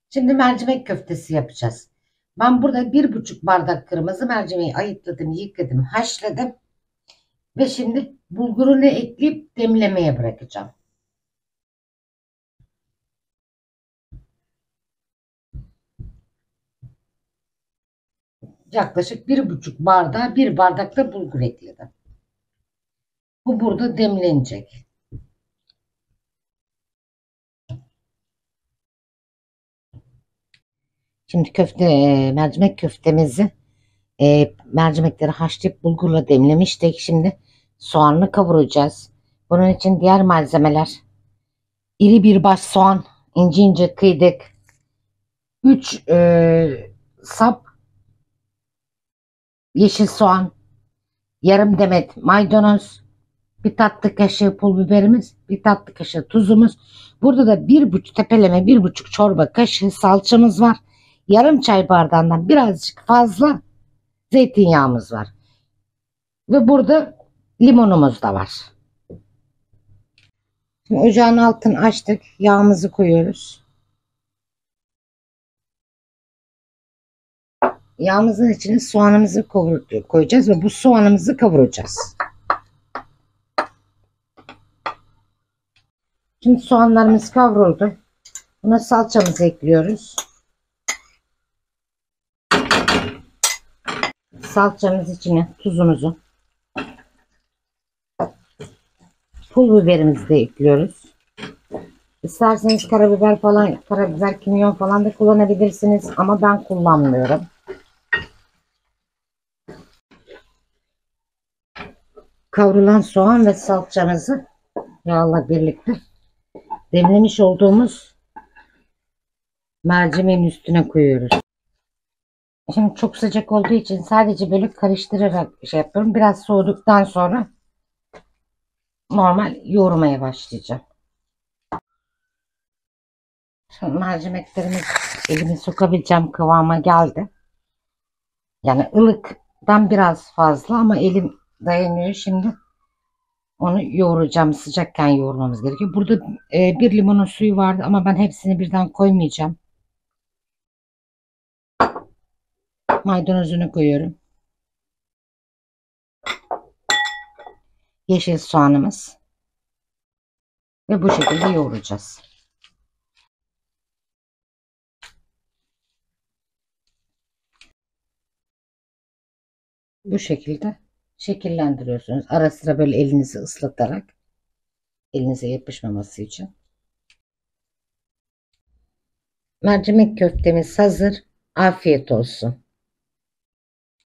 Şimdi mercimek köftesi yapacağız. Ben burada 1,5 bardak kırmızı mercimeği ayıkladım, yıkadım, haşladım ve şimdi bulgurunu ekleyip demlemeye bırakacağım. Yaklaşık 1,5 bardağa 1 bardak da bulgur ekledim. Bu burada demlenecek. Şimdi mercimek köftemizi mercimekleri haşlayıp bulgurla demlemiştik. Şimdi soğanını kavuracağız. Bunun için diğer malzemeler: iri bir baş soğan, ince ince kıydık. 3 sap yeşil soğan, yarım demet maydanoz, bir tatlı kaşığı pul biberimiz, bir tatlı kaşığı tuzumuz. Burada da 1,5 çorba kaşığı salçamız var. Yarım çay bardağından birazcık fazla zeytinyağımız var. Ve burada limonumuz da var. Şimdi ocağın altını açtık. Yağımızı koyuyoruz. Yağımızın içine soğanımızı koyacağız ve bu soğanımızı kavuracağız. Şimdi soğanlarımız kavruldu. Buna salçamızı ekliyoruz. Salçamız içine tuzumuzu, pul biberimizi de ekliyoruz. İsterseniz karabiber, kimyon falan da kullanabilirsiniz ama ben kullanmıyorum. Kavrulan soğan ve salçamızı yağla birlikte demlemiş olduğumuz mercimeğin üstüne koyuyoruz. Şimdi çok sıcak olduğu için sadece böyle karıştırarak yapıyorum. Biraz soğuduktan sonra normal yoğurmaya başlayacağım. Şimdi mercimeklerimiz elimi sokabileceğim kıvama geldi. Yani ılıktan biraz fazla ama elim dayanıyor. Şimdi onu yoğuracağım. Sıcakken yoğurmamız gerekiyor. Burada bir limonun suyu vardı ama ben hepsini birden koymayacağım. Maydanozunu koyuyorum. Yeşil soğanımız. Ve bu şekilde yoğuracağız. Bu şekilde şekillendiriyorsunuz. Ara sıra böyle elinizi ıslatarak, elinize yapışmaması için. Mercimek köftemiz hazır. Afiyet olsun.